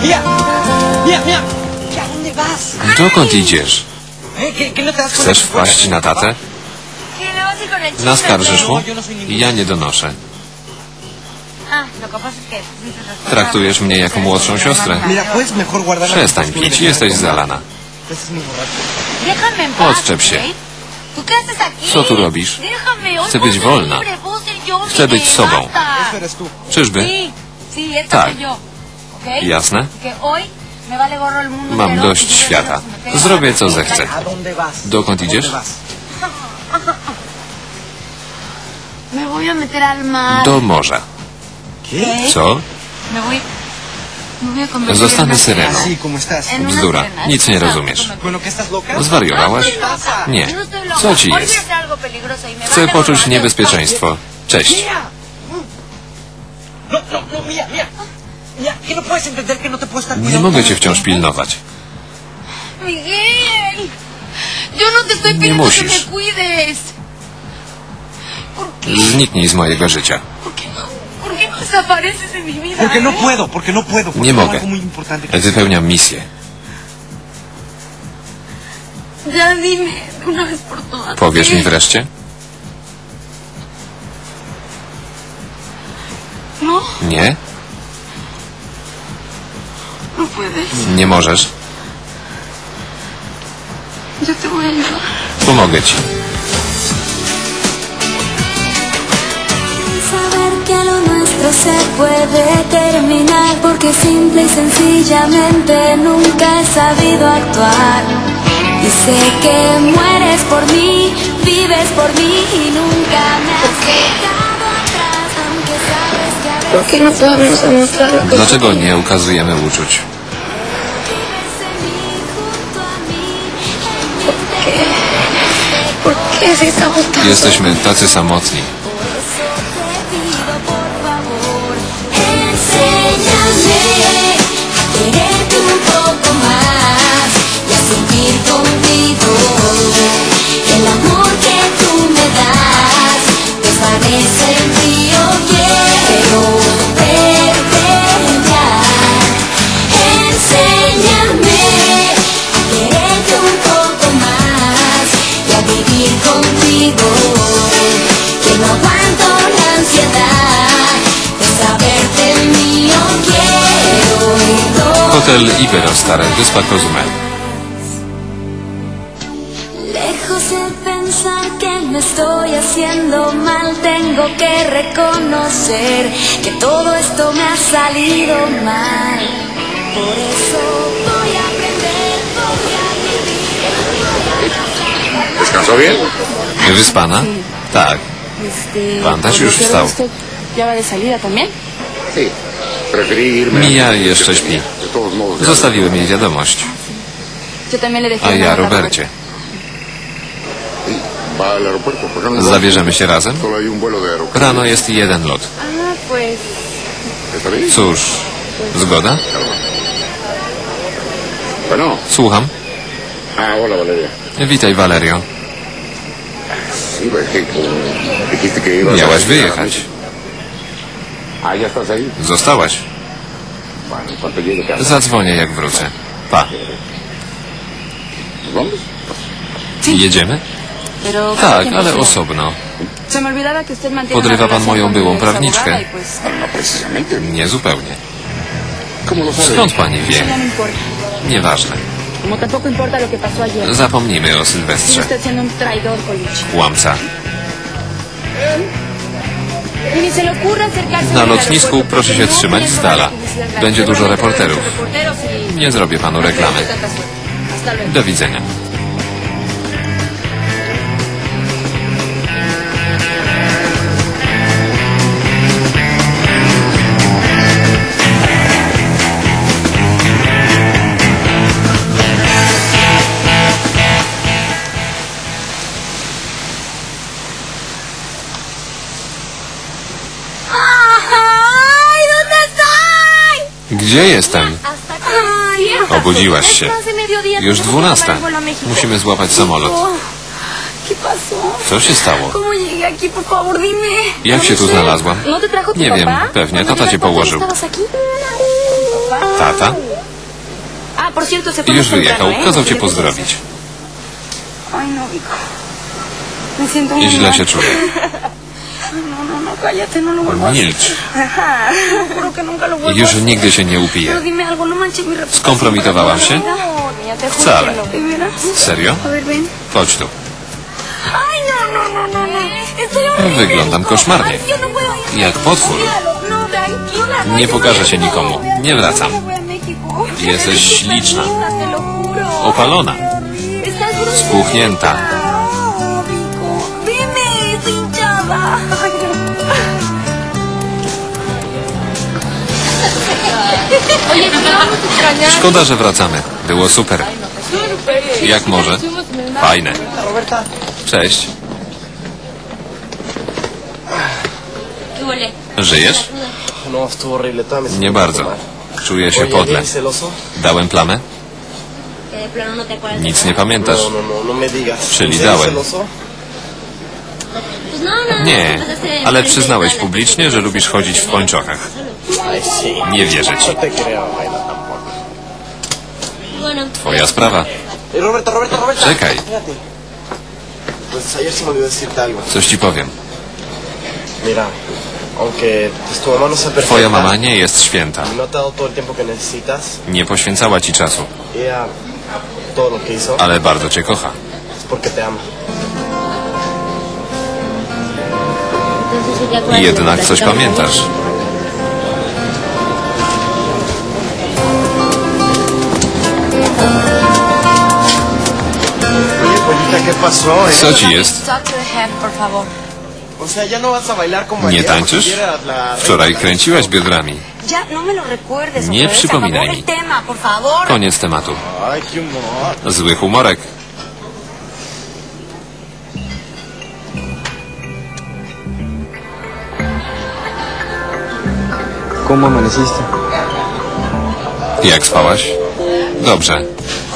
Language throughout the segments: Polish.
Dokąd idziesz? Chcesz wpaść na tatę? Naskarżysz mu? Ja nie donoszę. Traktujesz mnie jako młodszą siostrę. Przestań pić, jesteś zalana. Odczep się. Co tu robisz? Chcę być wolna. Chcę być sobą. Czyżby? Tak. Jasne? Mam dość świata. Zrobię, co zechcę. Dokąd idziesz? Do morza. Co? Zostanę syreną. Bzdura. Nic nie rozumiesz. Zwariowałaś? Nie. Co ci jest? Chcę poczuć niebezpieczeństwo. Cześć. Nie mogę cię wciąż pilnować. Nie musisz. Zniknij z mojego życia. Nie mogę. Wypełniam misję. Powiesz mi wreszcie? Nie? Nie możesz. Pomogę ci. Se puede terminar porque simple y sencillamente nunca he sabido actuar. Y sé que mueres por mí, vives por mí y nunca me has dejado atrás, aunque sabes que a veces... ¿Por qué no podemos demostrar lo que... Dlaczego nie ukazujemy uczuć? Jesteśmy tacy samotni. Hotel Iberostar, Wyspa Cozumel. Lejos de pensar que me estoy haciendo mal, tengo que reconocer que todo esto me ha salido mal. Por eso voy a aprender, voy a vivir. ¿Descansó bien? Wyspana? Tak. Pan też już wstał. Mija jeszcze śpi. Zostawiłem jej wiadomość. A ja Robercie. Zabierzemy się razem? Rano jest jeden lot. Cóż, zgoda? Słucham. Witaj, Valerio. Miałaś wyjechać. Zostałaś. Zadzwonię, jak wrócę. Pa. Jedziemy? Tak, ale osobno. Podrywa pan moją byłą prawniczkę? Nie zupełnie. Skąd pani wie? Nieważne. Zapomnijmy o Sylwestrze. Kłamca. Na lotnisku proszę się trzymać z dala. Będzie dużo reporterów. Nie zrobię panu reklamy. Do widzenia. Gdzie jestem? Obudziłaś się. Już 12. Musimy złapać samolot. Co się stało? Jak się tu znalazłam? Nie wiem, pewnie tata cię położył. Tata? Ah, por cierto, se fue Już muy temprano, wyjechał, ¿eh? kazał cię pozdrowić. Ay, no, Vico. Me siento muy Źle mal. się czuję. No, cállate, no lo vuelvo a hacer. Milcz. Ajá, juro que nunca lo vuelvo a Już hacer. nigdy się nie upiję. Pero dime algo, no manches mi reputación. Skompromitowałam się? No, niña, te juro Wcale. que no. ¿De veras? Serio? A ver, ven. Chodź tu. Ay, no. Estoy horrible. Wyglądam koszmarnie. Ay, yo no puedo ir. Jak potwór. No, tranquila. No, Nie yo pokażę się no nikomu. voy a- Nie wracam. no voy a México. Jesteś śliczna. Te lo juro. Opalona. Estás brutal. Spuchnięta. No, Vico. Dime, estoy hinchada. Ay, no. Oye, no vamos a extrañar. Szkoda, że wracamy. Było super. Jak może? Fajne. Cześć. Żyjesz? No, estuvo horrible. Todavía me siento Nie un poco bardzo. mal. Czuję się Oye, podle. ¿eres celoso? Dałem plamę? Nic nie pamiętasz. No me digas. Czyli ¿Eres dałem. celoso? Nie, ale przyznałeś publicznie, że lubisz chodzić w pończochach. Ay, sí. Nie wierzę ci. No te creo, Mayra, tampoco. Twoja sprawa. Roberta. Czekaj, Fíjate. Pues ayer se me olvidó decirte algo. coś ci powiem. Mira, aunque pues, tu mamá no sea perfecta. Twoja mama nie jest święta. y no te ha dado todo el tiempo que necesitas. Nie poświęcała ci czasu, Ella, todo lo que hizo, ale bardzo cię kocha. es porque te ama. I jednak coś pamiętasz. Oye, Polita, ¿qué pasó, Co ci jest? Talk to the head, por favor. O sea, ya no vas a bailar como Nie ayer, tańczysz? porque ayer eras la Wczoraj reina. kręciłaś biodrami. Ya, no me lo recuerdes. Nie otra vez. przypominaj Se mi. acabó el tema, por favor. Koniec tematu. Ay, qué humor. Zły humorek. ¿Cómo amaneciste? Jak spałaś? Dobrze. Oye,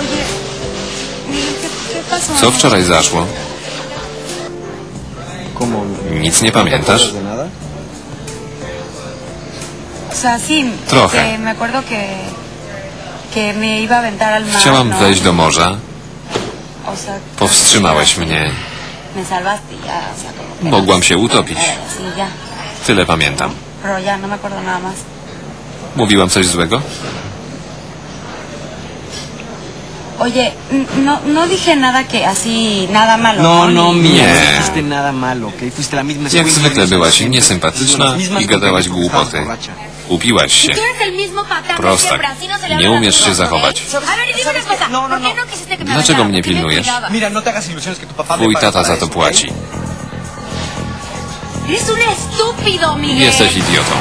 ¿qué pasó? Co wczoraj zaszło? ¿Cómo? Nic nie pamiętasz? ¿De nada? O sea, sí. Trochę. Que me acuerdo que me iba a aventar al mar. Chciałam ¿no? wejść do morza. O sea, Powstrzymałeś mnie. Me salvaste y ya, o sea, como que Mogłam się utopić. Sí, ya. Tyle pamiętam. Pero ya no me acuerdo nada más. Mówiłam coś złego? Oye, no dije nada que así, nada malo. No, Nie. mía, no dijiste nada malo, ¿ok? Fuiste la misma Jak escuincla zwykle de byłaś siempre. niesympatyczna Mismas i gadałaś tonterías, estabas głupoty. borracha. Upiłaś się. eres el mismo patán Prostak. Nie umiesz się zachować. A ver, dime una cosa. No, no, ¿Por qué no. no quisiste que me Dlaczego aventara? mnie ¿Por qué me pilnujesz? cuidabas? Mira, no te hagas ilusiones que tu papá Twój me paga tata para za to eso, ¿ok? płaci. Eres un estúpido, Miguel. Jesteś idiotą.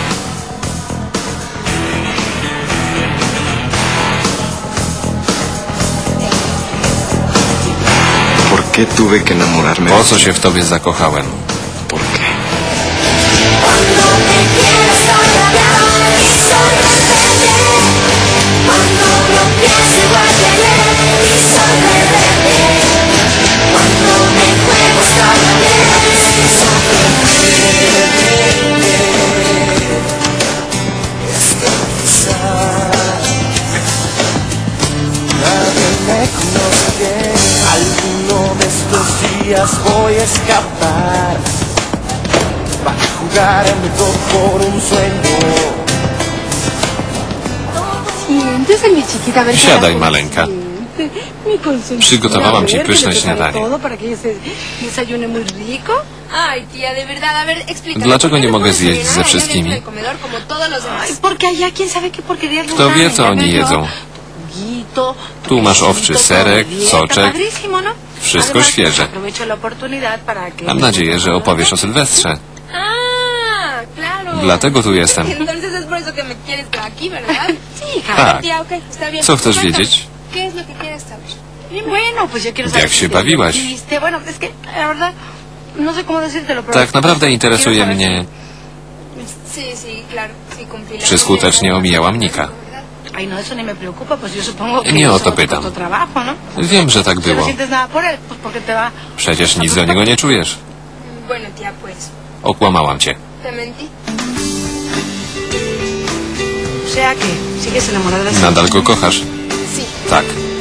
¿Por qué tuve que enamorarme? Po co się w tobie zakochałem? ¿Por qué? Cuando te quieres hablar y sorprender, cuando lo pienso igual que ayer y soy rebelde, cuando me juego hasta la Alguno de estos días voy a escapar para jugármelo por un sueño. Siéntese, mi chiquita, a ver qué Siadaj, hago. maleńka. Mi consentida. Przygotowałam ci A ver, pyszne que le preparo śniadanie. todo para que ella se desayune muy rico. Ay, tía, de verdad, a ver, explícame. Dlaczego ¿por qué nie no mogę puedes zjeść cenar ze allá wszystkimi? dentro del comedor como todos los demás? Ay, porque allá quién sabe qué porquerías nos Kto dan, wie, co ya oni ves, ¿no? jedzą? Juguito, Tu masz owczy quesito, serek, todo dieta, soczek. padrísimo, ¿no? Wszystko Además, świeże. aprovecho la oportunidad para que... Mam nadzieję, że opowiesz o Sylwestrze. Ah, claro. Dlatego tu jestem. Entonces es por eso que me quieres aquí, ¿verdad? Sí, hija. Tak. Tía, ok, está bien. Co chcesz Cuéntame, wiedzieć? ¿Qué es lo que quieres saber? Bueno, pues yo quiero Jak saber się si te bawiłaś? divertiste. Bueno, es que, la verdad, no sé cómo decírtelo, pero... Tak naprawdę interesuje quiero saber mnie, Sí, sí, claro, sí cumplí la czy skutecznie omijałam Nika. Ay, no, eso ni me preocupa, pues yo supongo que... Nie o eso to es pytam. tu trabajo, ¿no? Wiem, że tak Si no było. sientes nada por él, pues porque te va... Przecież nic do niego nie czujesz. Bueno, tía, pues, Okłamałam cię. te mentí. O sea que sigues enamorada de ese... Nadal go kochasz. Sí, Tak.